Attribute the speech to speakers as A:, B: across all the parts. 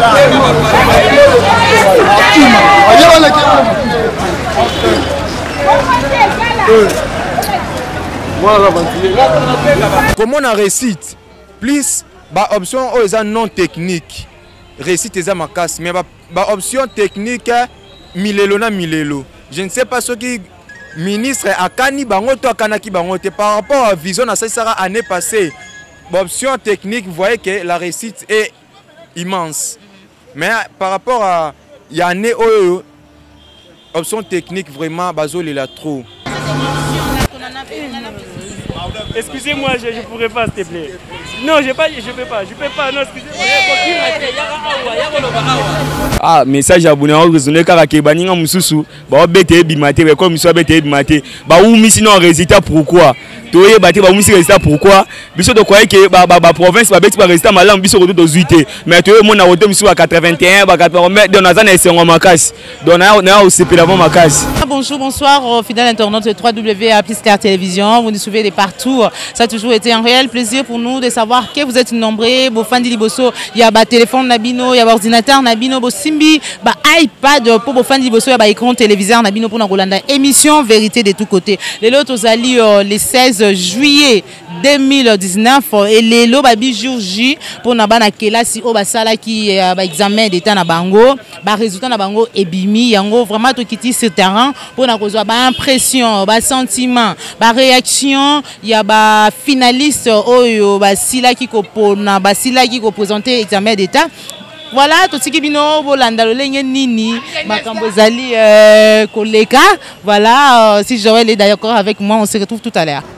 A: Comment on récite plus bah option aux non technique récite les amakas mais bah option technique milelo na milelo je ne sais pas ce qui ministre akani bango to akanaki bango te par rapport à vision na ça année passée bah option technique vous voyez que la réussite est immense mais par rapport à année option technique vraiment bazoli la trop.
B: Excusez-moi, je ne pourrais pas, s'il te plaît. Non, je peux pas, non, excusez-moi. Ah, message abonné, on raisonne car à Baninga Moussousou, bah, bête bimate, comme soit bête bimate, bah, ou sinon résultat pourquoi? Toye bâti ba misi résultat pourquoi? Biso de croire que ba province ba bête ba résultat malam biso retour de 8. Mais toye mon na route miso à 81, ba 80, dans na zane c'est ngoma makasi. Donc na aussi pélavant makasi.
C: Bonjour, bonsoir, fidèles internautes de www.Aplistar Télévision. Vous nous suivez de partout. Ça a toujours été un réel plaisir pour nous de savoir que vous êtes nombreux. Vos fans de Liboso, il y a ba téléphone Nabino, il y a ordinateur Nabino, bo Simbi, ba iPad pour vos fans de Liboso, il y a ba écran téléviseur Nabino pour Nagolanda. Émission vérité de tous côtés. Les lots aux alliés les 16 juillet 2019 et les lots babi jour J pour nabana kelasi o basala qui ba examen d'état na bango, ba résultat na bango ebimi yango vraiment to kiti sur terrain pour na kozwa ba impression, ba sentiment, ba réaction, il y a ba finaliste oyo ba sila ki ko pona, ba sila ki ko présenter examen d'état. Voilà, tout ce qui bino bolanda lolenge nini makambo zali koleka. Voilà, si Joël est d'accord avec moi, on se retrouve tout à l'heure.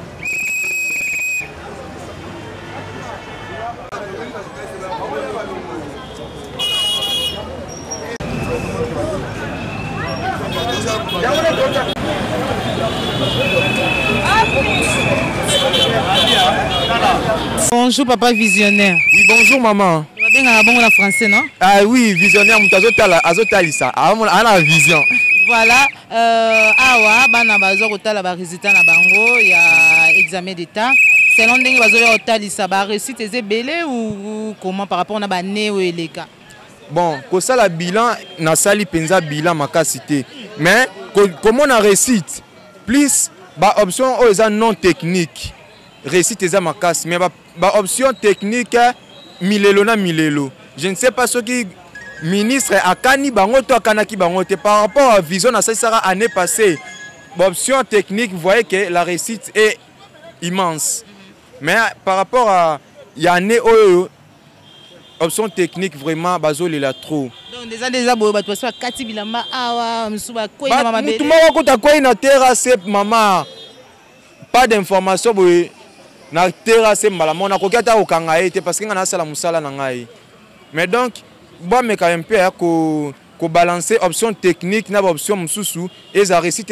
C: Bonjour papa visionnaire.
A: Oui, bonjour maman.
C: Bon la français non?
A: Ah oui, visionnaire azotalisa. Ana vision.
C: Voilà, awa bana bazo kotala ba résultat na bango ya examen d'état. Selon ndenge bazo kotalisa ba réussite ezebele ou comment par rapport na ba né ou eleka.
A: Bon, ko sala bilan na sali penza bilan makasité. Mais comment on réussite plus ba option aux non technique. Réussite eza makasi mais ba option technique milelo na milelo. Je ne sais pas ce qui ministre akani bango to akanaki bango te par rapport à vision na ça année passée. Ba option technique vous voyez que la réussite est immense. Mais par rapport à année option technique vraiment bazoli la trop.
C: Donc déjà boyo bato so kati bilamba awa msuba koina mama bele.
A: Tout monde ko ta koina terrasse maman. Pas d'information boy. Na terrasse mbala mona ko kata okanga ete parce que ngana sala musala na ngai. Mais donc bon mais quand même peu ko balancer option technique na option mususu et za récite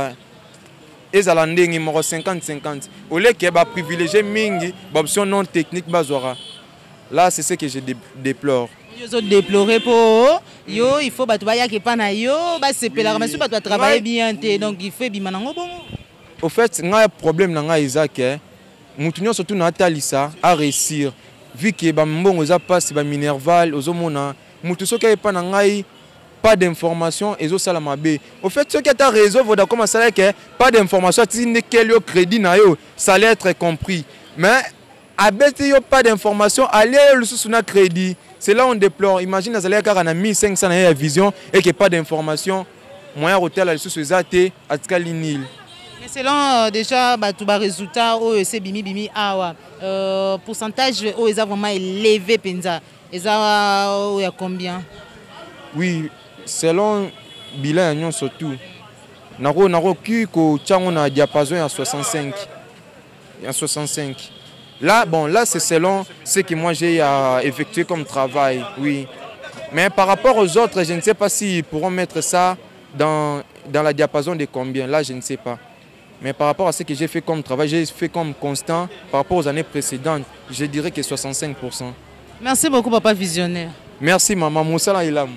A: et la ndenge mo 50-50. Au lieu que ba privilégier mingi option non technique bazora. Là c'est ce que je déplore.
C: Yo déplorer pour yo il faut bato ba ya ke pa na yo ba sepela mais si bato travailler bien té donc il fait bimanango bon.
A: Au fait nga problème na nga Isaac Moutinho surtout na talisa à réussir vu que ba mbongo za passe ba minerval ozomona mutu soka epa na ngai pas d'information ezo sala mabe. Au fait ce qui est réseau voda comme ça que pas d'information ti ne kelio crédit na yo ça allait être compris mais abete yo pas d'information aller le sous na crédit c'est là on déplore. Imagine na zalé car na 1500 na vision et que pas d'information moyen hôtel le sous zate atkali nil.
C: Mais selon déjà tout bas résultat c'est bimi awa pourcentage est vraiment élevé penza et ça il y a combien? Oui,
A: selon bilan surtout nako ki ko tchango na diapason à 65. Il y a 65. Là bon là c'est selon ce que moi j'ai effectué comme travail, oui. Mais par rapport aux autres, je ne sais pas s'ils pourront mettre ça dans la diapason de combien. Là, je ne sais pas. Mais par rapport à ce que j'ai fait comme travail, j'ai fait comme constant par rapport aux années précédentes, je dirais que 65%.
C: Merci beaucoup, papa visionnaire.
A: Merci, maman. Moussala Ilam.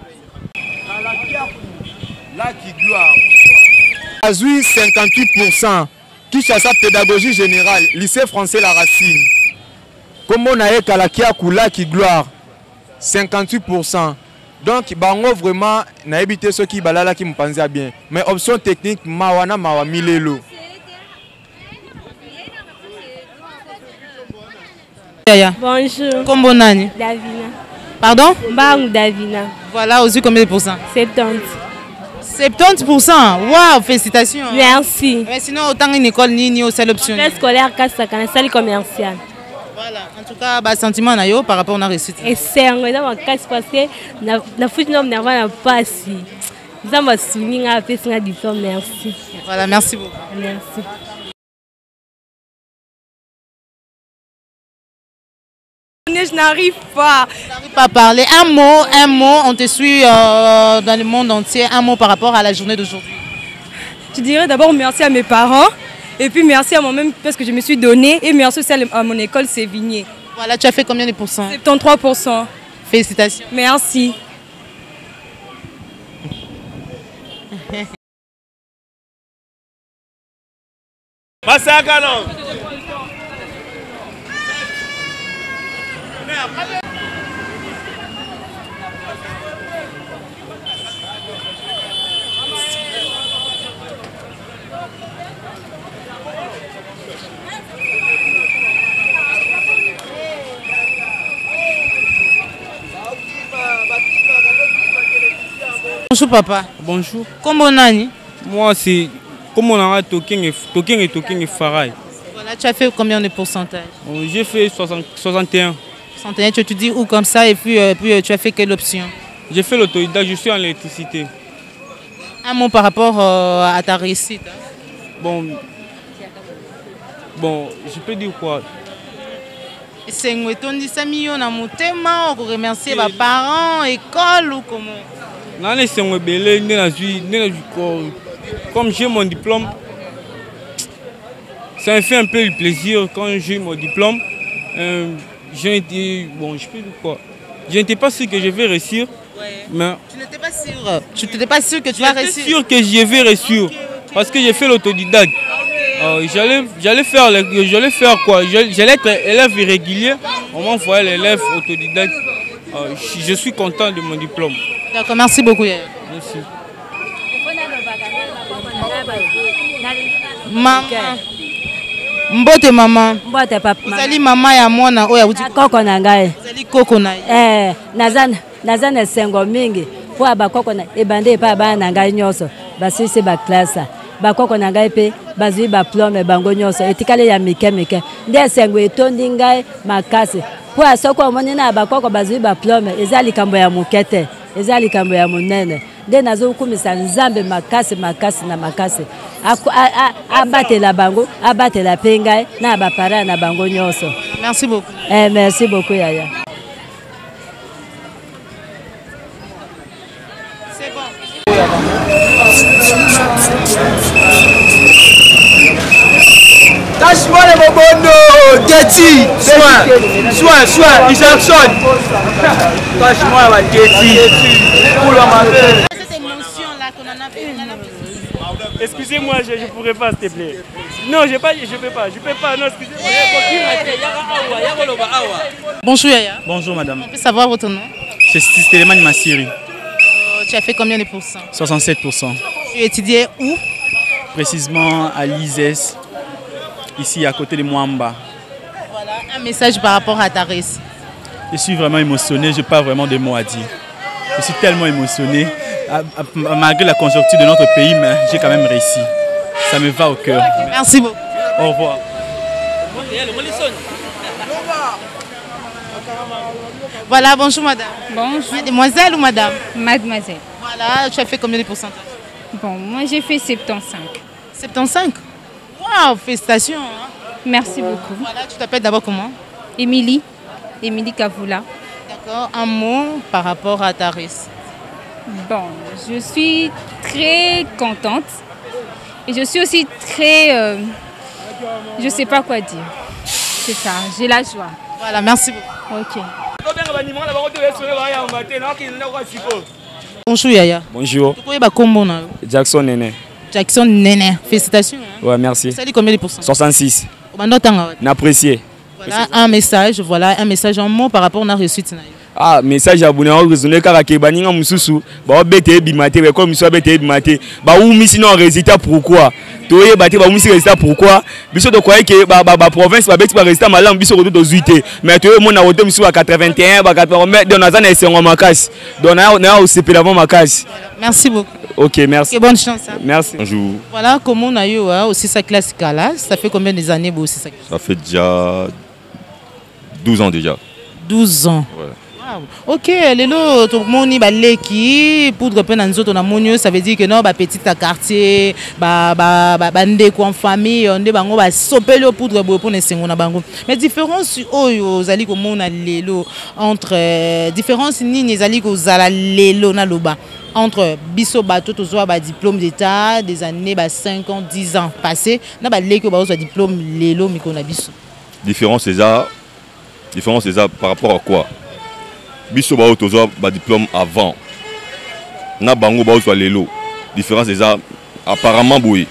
A: Là qui gloire. Azui 58%. Qui cherche sa pédagogie générale, lycée français La Racine. Comme on a Kalakia Koula qui gloire. 58%. Donc bango vraiment na éviter ceux qui balala qui me pensaient bien. Mais option technique mawana mawa milelo.
C: Bonjour. Comment Nani?
D: Davina.
C: Pardon?
D: Bang Davina.
C: Voilà, aussi combien de pourcents?
D: 70.
C: 70%. Waouh, félicitations.
D: Merci.
C: Mais sinon, autant une école ni au seul option.
D: L'école scolaire, c'est salle commerciale.
C: Voilà, en tout cas, bah, sentiment na yo par rapport à la réussite.
D: Et c'est un grand casse parce que la foot n'a pas si. Nous avons souligné un peu ce diplôme. Merci.
C: Voilà, merci beaucoup.
D: Merci. Je n'arrive pas.
C: Tu n'arrives pas à parler. Un mot, on te suit dans le monde entier. Un mot par rapport à la journée d'aujourd'hui.
D: Je dirais d'abord merci à mes parents. Et puis merci à moi-même parce que je me suis donnée. Et merci aussi à mon école Sévigné.
C: Voilà, tu as fait combien de pourcents?
D: 73%.
C: Félicitations.
D: Merci.
C: Bonjour papa.
B: Bonjour.
C: Comment Nani?
B: Moi c'est comme on a Talking et Farai.
C: Voilà, tu as fait combien de pourcentage?
B: J'ai fait 61.
C: 61, tu dis où comme ça et puis tu as fait quelle option?
B: J'ai fait l'autodidacte, je suis en électricité.
C: Un mot par rapport à ta réussite.
B: Bon, je peux dire quoi?
C: C'est un remercier mes parents, école ou comment?
B: Comme j'ai mon diplôme, ça me fait un peu le plaisir quand j'ai mon diplôme. J'ai été, bon, je peux dire quoi? Je n'étais pas sûr que je vais réussir.
C: Ouais.
B: Mais
C: tu n'étais pas sûr. Tu n'étais pas sûr que tu vas réussir.
B: Je suis sûr que je vais réussir. Parce que j'ai fait l'autodidacte. J'allais faire quoi? J'allais être élève irrégulier. On m'envoyait l'élève autodidacte. Je suis content de mon diplôme.
C: D'accord, merci beaucoup.
B: Merci.
C: Maman. Mbote maman.
E: Mbote papa.
C: Uzali mama ya mwana oya uti
E: koko na ngai.
C: Uzali koko na ye.
E: Nazana sengo mingi. Po abakoko na ebande pa ba na ngai nyoso. Basisi ba classe. Bakoko na ngai pe bazui ba plome bango nyoso. Etikale ya mike. Nde sengo etondi ngai makasi. Po asoko omoni na bakoko bazui ba plome ezali kambo ya mukete. Ezali kambo ya munene. Nde nazo kumisa nzambe makasi na makasi. Abatela bango, abatela pengai na ba para na bango nyoso.
C: Merci beaucoup.
E: Merci beaucoup Yaya.
C: C'est bon.
F: Cache-moi les mobondo, Getty, soin, Isaacson. Cache-moi la Getty.
C: Cette émotion là qu'on en a fait.
B: Excusez-moi, je ne pourrais pas, s'il te plaît. Non, je peux pas, non, excusez-moi.
C: Bonjour Yaya.
F: Bonjour madame.
C: On peut savoir votre nom?
F: C'est Stélémane Massiri.
C: Tu as fait combien de pourcents?
F: 67%.
C: Tu étudiais où?
F: Précisément à l'ISES, ici à côté de Mwamba.
C: Voilà, un message par rapport à ta réussite.
F: Je suis vraiment émotionné, je n'ai pas vraiment de mots à dire. Je suis tellement émotionné. Malgré la conjoncture de notre pays, mais j'ai quand même réussi. Ça me va au cœur.
C: Merci beaucoup.
F: Au revoir.
C: Voilà, bonjour madame.
G: Bonjour.
C: Mademoiselle ou madame?
G: Mademoiselle.
C: Voilà, tu as fait combien de pourcentages?
G: Bon, moi j'ai fait 75.
C: 75? Waouh, félicitations. Hein?
G: Merci beaucoup.
C: Voilà, tu t'appelles d'abord comment?
G: Émilie Kavoula.
C: D'accord, un mot par rapport à ta réussite.
G: Bon, je suis très contente et je suis aussi très... je ne sais pas quoi dire. C'est ça, j'ai la joie.
C: Voilà, merci beaucoup.
G: Ok.
C: Bonjour Yaya.
B: Bonjour. Jackson Nene.
C: Jackson Nene, félicitations. Hein?
B: Ouais, merci.
C: Ça dit combien de pourcents?
B: 66.
C: N'apprécié. Voilà un message, un mot par rapport à la réussite.
B: Ah, message abonné on raisonner car ke baninga mususu ba bete bimate be comme so bete bimate ba ou misi non résultat pourquoi toye baté ba misi résultat pourquoi biso to croyait que ba province ba beti ba résultat malam biso ko to zuité mais toye mon na woto musu à 81 ba 80 dans na sengo makasi donc na au CP avant makasi.
C: Merci beaucoup.
B: OK, merci.
C: Et bonne chance. Hein.
B: Merci.
H: Bonjour.
C: Voilà comment on a eu aussi sa classique là, ça fait combien d'années aussi ça?
H: Ça fait déjà 12 ans déjà.
C: 12 ans.
H: Ouais.
C: Ok, lelo tout le monde baleki poudre pe na nzoto na monyo, ça veut dire que non ba petit quartier ndeko en famille onde bango ba sopelo poudre bo pour nesengo na bango. Mais différence oyo zali ko mona lelo entre différence nini zali ko zala lelo na loba entre biso bato tozwa ba diplôme d'état des années 5 ans 10 ans passés na ba leki ba zo diplôme lelo miko na biso.
H: Différence c'est ça par rapport à quoi? Biso ba autozo ba diplôme avant na bango ba ozo lelo différence c'est ça apparemment boy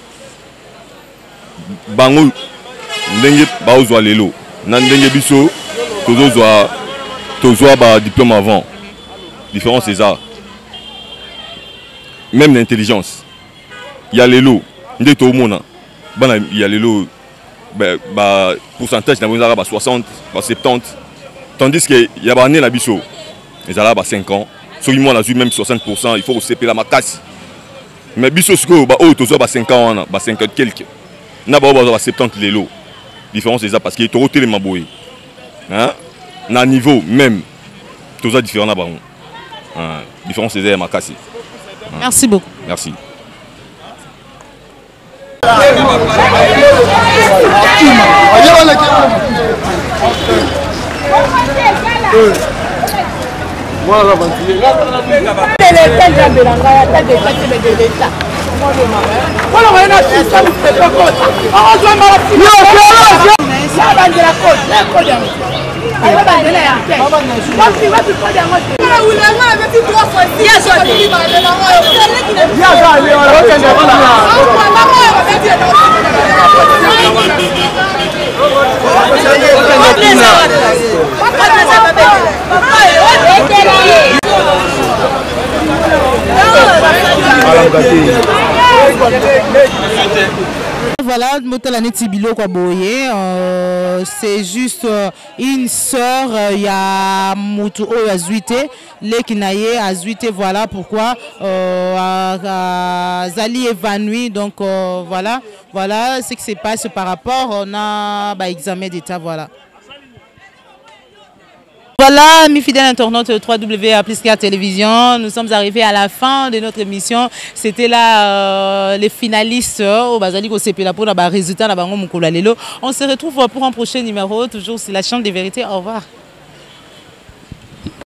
H: bango ndenge ba ozo lelo na ndenge biso tozo ba diplôme avant différence c'est ça même l'intelligence il y a lelo ndé to mona bana il y a lelo ba pourcentage na bonza ba 60 ba 70. Tandis qu'il y a des gens qui ont 5 ans, ceux qui ont même 60%, il faut que la macasse. Mais les gens qui ont 5 ans, 50 quelques, ils ont 70 lélo. La différence c'est ça parce qu'ils ont les maboués. À niveau même, tout ça différent. La différence c'est ça, macasse.
C: Merci beaucoup.
H: Merci.
C: Voilà, c'est juste une sœur, il y a Moutou Azuité, Lekinaye Azuité, voilà pourquoi Zali évanoui, donc voilà ce qui se passe par rapport on a examen d'état, voilà. Voilà, mes fidèles internautes de 3W Applisker Télévision, nous sommes arrivés à la fin de notre émission. C'était là les finalistes au Bazali Kosepe pour le résultat. On se retrouve pour un prochain numéro, toujours sur la Chambre des Vérités. Au revoir.